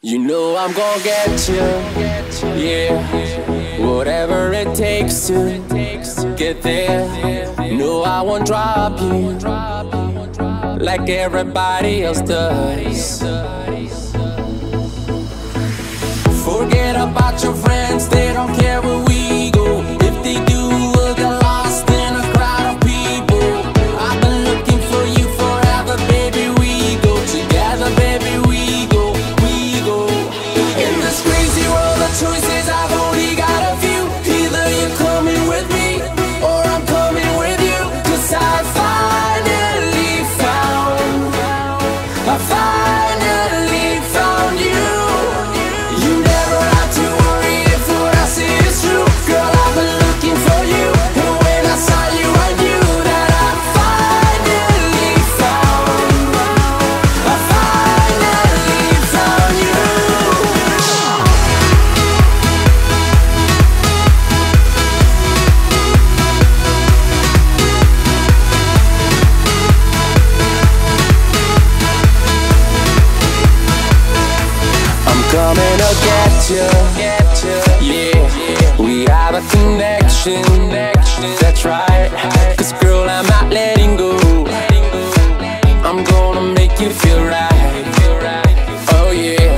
You know I'm gonna get you, yeah. Whatever it takes to get there. No, I won't drop you like everybody else does. Forget about your friends, they don't care where we go. If they do, we'll get lost in a crowd of people. I've been looking for you forever, baby. We go together, baby. We go. In this crazy world of choices, I've only got a few. Either you're coming with me or I'm coming with you. 'Cause I finally found you. You never have to worry if what I say is true. Girl, I've been looking for you, and when I saw you, I knew that I finally found you. Coming to get you, yeah. We have a connection, that's right. 'Cause girl, I'm not letting go. I'm gonna make you feel right. Oh yeah.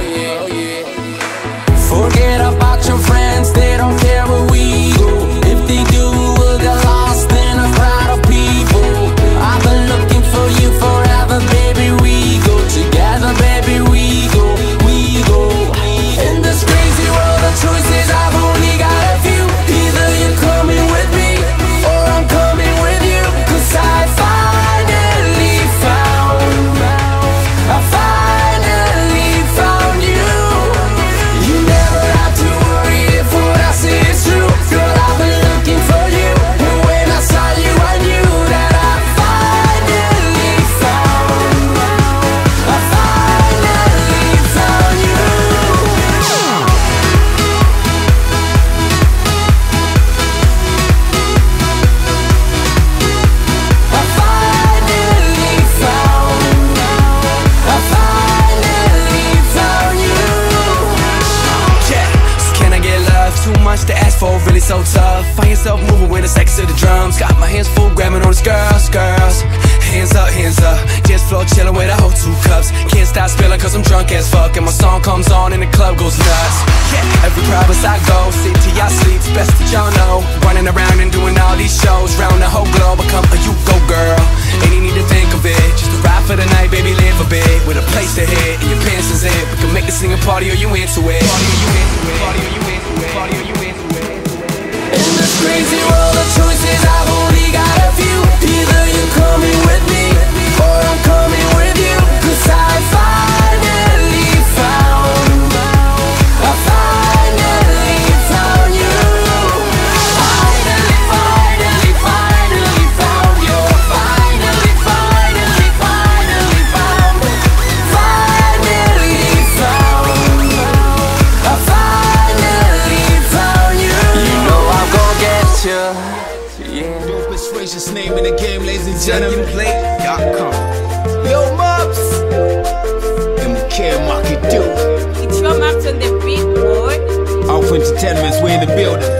Forget about your friends, they don't care where we go. If they do, we'll get lost in a crowd of people. I've been looking for you forever, baby. We go together, baby. We go. In this crazy world of choices, I've only got a few. Either you're coming with me or I'm coming with you. 'Cause I finally found you. You never have to worry if what I say is true. Girl, I've been looking for you, and when I saw you, I knew that I finally found you. Too much to ask for, really so tough. Find yourself moving with the sex of the drums. Got my hands full, grabbing on these girls. Hands up, dance floor chilling with a whole 2 cups. Can't stop spilling 'cause I'm drunk as fuck, and my song comes on and the club goes nuts. Yeah, every province I go, sleep till y'all sleep, best that y'all know. Running around and doing all these shows, round the whole globe. I come, you go, girl. Ain't you need to think of it, just a ride for the night, baby, live a bit. With a place to hit, and your pants is in. We can make this thing a party, or you into it. In this crazy world of choices, I've only got a few. Either you're coming with me or I'm coming with you. 'Cause I finally found you. Finally found you. Finally found you. Finally found you. You know I'm gonna get you, yeah. No persuasion's name in the game, ladies and gentlemen. Play.com. Yo, Mops. MK Market Dude. It's your Mops on the beat, boy. Alpha Entertainment's way in the building.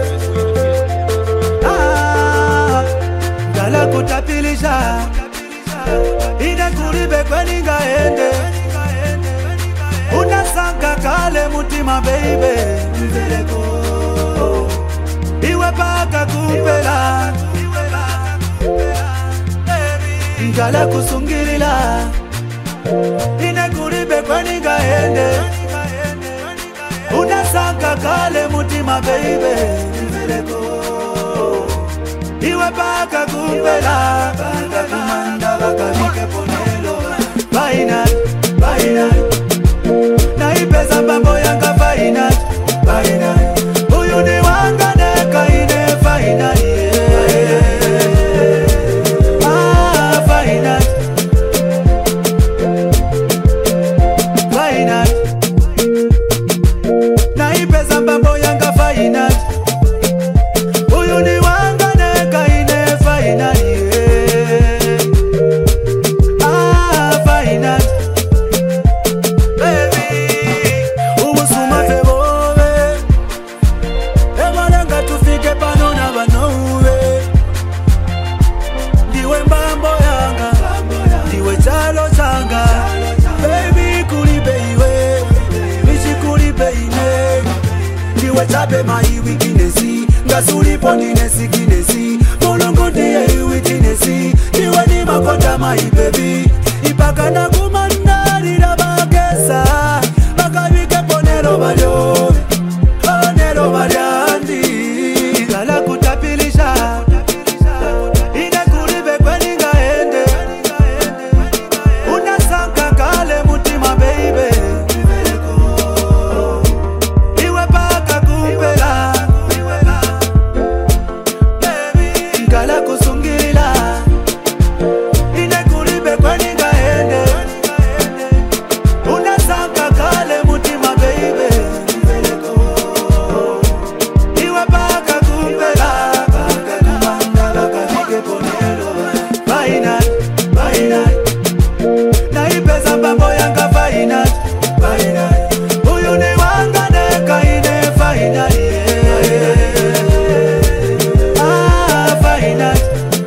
Gala kutapilisha ina kuribe kweni ngaende unasanga kale mutima baby mveleko iwe paka kupela ngala kusungirila ina kuribe kweni ngaende unasanga kale mutima baby mveleko iwe paka kupela paka kumanda baka vike ponelo final na ipesa mambo yanga final uyu ni wanga neka ine final final na ipesa mambo yanga final uyu ni wanga neka ine final Abe mai wikinesi Ngasulipo ndinesi kinesi Mulungu ndiye iwitinesi Niwe ni makonda mai baby Ipaka na kumandarira bagesa Bakabike ponero balyo Onero balyandi Ngala kutapilisha Ine kuribe kweni ngaende Unasanka kale mutima baby Iwe paka kumpela Ngala kusungila Ine kuribe kweni ngaende Unasanka kale mutima baby Iwe paka kumpela Vainat, vainat Naipeza mambo yanga vainat, vainat Uyu ni wanga neka ine vainat Ah, vainat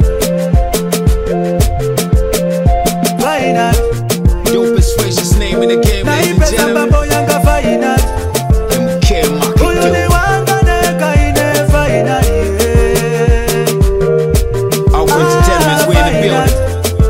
Vainat Dopest racist name in the game, ladies and Naipeza gentlemen. mambo yanga vainat MK Uyu ni Market wanga neka ine vainat Our entertainment's way in the building.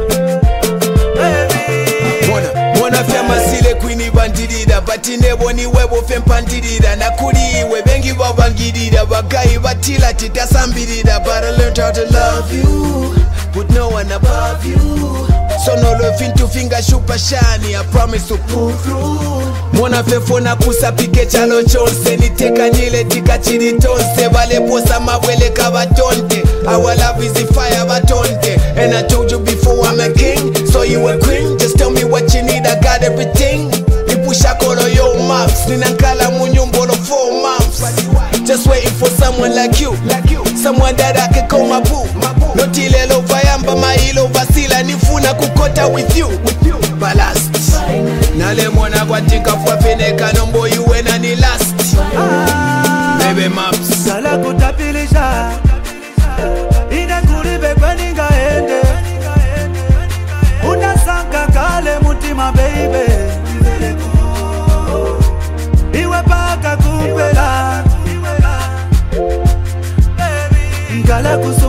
Mwana fyama sile kwini bandirira Batine boni webo fempandirira Nakuliwe bengi babangirira Bagayi batila titasambirira But I learned how to love you Put no one above you So no loving to finger shupa shani I promise to pull through Mwana fefona kusapike chalo chonse Niteka nyile tika chiri tonse Vale posa mawele kabatonte Our love is the fire batonte And I told you before I'm a king So you a queen Just tell me what you need I got everything Nipusha kolo yo maps Ninankala munyumbolo 4 months Just waiting for someone like you Someone that I can call my boo Notilelo vayamba mailo vasila Nifuna kukota with you Ballast Nale mwana kwa tinka fwa feneka Nombo yuwe na ni last Baby maps Ngala kutapilisha Ine kuribe kweni ngaende Unasanka kale mutima baby Iwe paka kumpela Ngala kusu